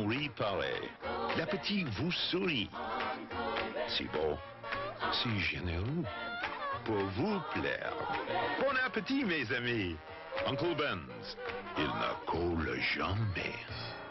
rit pareil. L'appétit vous sourit. Si beau, si généreux, pour vous plaire. Bon appétit, mes amis. Uncle Ben's, il ne colle jamais.